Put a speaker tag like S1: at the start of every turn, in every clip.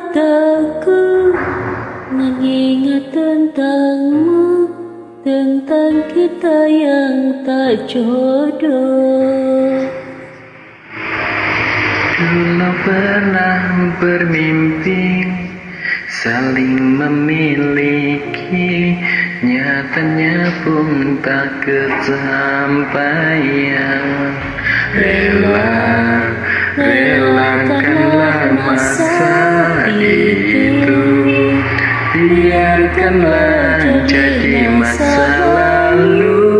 S1: mataku mengingat tentangmu, tentang kita yang tak jodoh.
S2: Dulu pernah bermimpi saling memiliki, nyatanya pun tak kesampaian. Relakanlah masa itu, biarkanlah jadi masa lalu.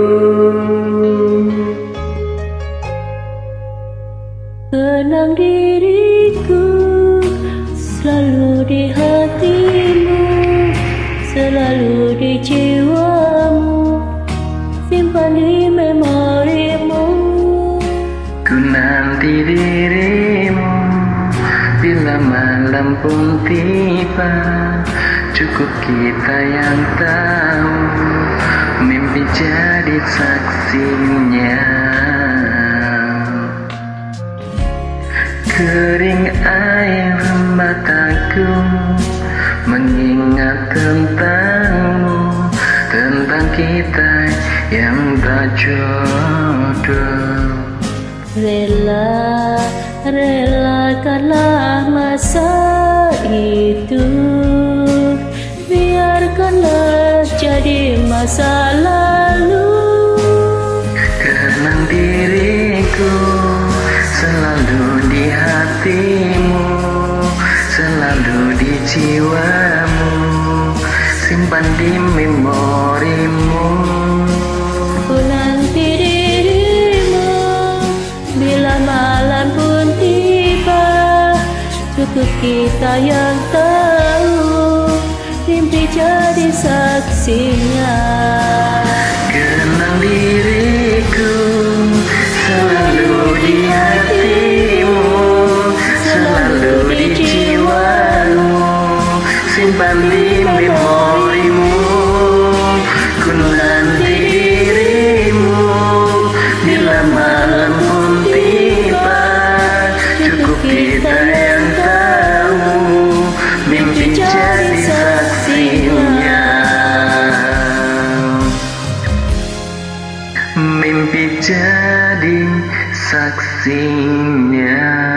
S1: Kenang diriku selalu di hatimu, selalu di jiwamu, simpan di memorimu.
S2: Ku nanti dirimu bila malam pun tiba, cukup kita yang tahu, mimpi jadi saksinya. Kering air mataku mengingat tentangmu, tentang kita yang tak jodoh.
S1: Relakanlah masa itu, biarkanlah jadi masa lalu.
S2: Kenang diriku selalu di hatimu, selalu di jiwamu, simpan di memorimu.
S1: Ku nanti dirimu bila malam pun tiba, cukup kita yang tahu, mimpi jadi saksinya.
S2: Kenang diriku selalu di hatimu, selalu di jiwamu, simpan di memorimu. Ku nanti dirimu bila malam pun tiba, cukup kita yang tahu, mimpi jadi saksinya. Mimpi jadi saksinya.